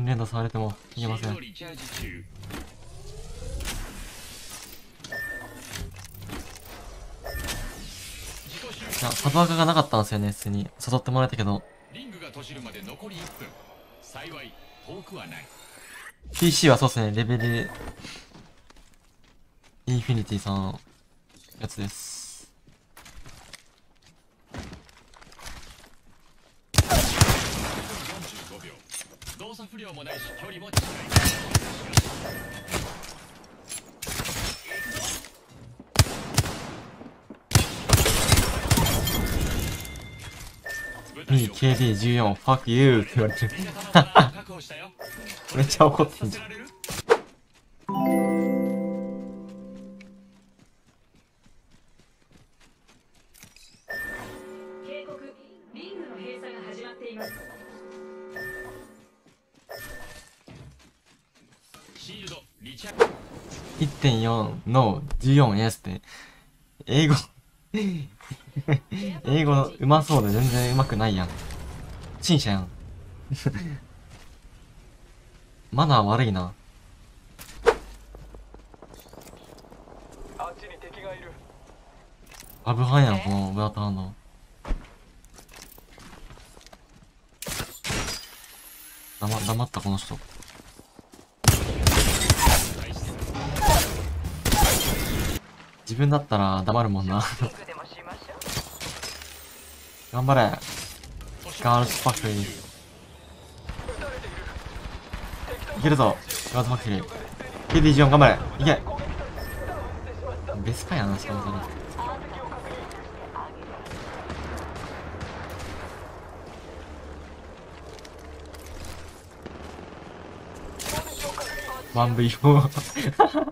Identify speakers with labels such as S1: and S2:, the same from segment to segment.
S1: 連打されてもいけません。いや、サブアカがなかったんですよね、普通に。誘ってもらえたけど。PC はそうっすね、レベル、インフィニティさんのやつです。動作不良もないし、距離も近い。KD14 fuck you って言われてる。めっちゃ怒ってんじゃん。
S2: 警告、リングの閉鎖が始まっています。
S1: 1.4 の 14S って、英語英語のうまそうで全然うまくないやん。陳謝やん。マナー悪いな。アブハンやん、このブラターの。黙った、この人。自分だったら黙るもんな。頑張れ。ガールズファクトリー。いけるぞ。ガールズファクトリー。KD14 頑張れ。いけ。ベスパやな、しかもそれ。1V4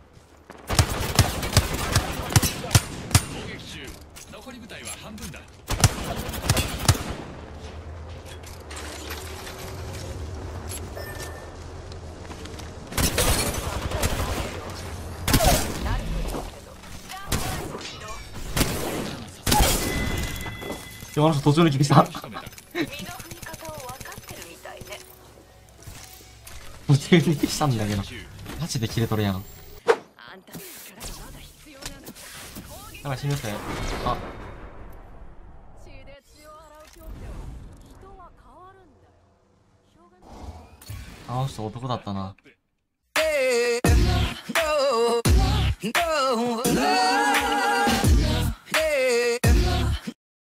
S1: 今の人途中抜きでした。途中抜きしたんだけど。マジで切れとるやん。やばい、死ぬっすね。あ。あの人男だったな。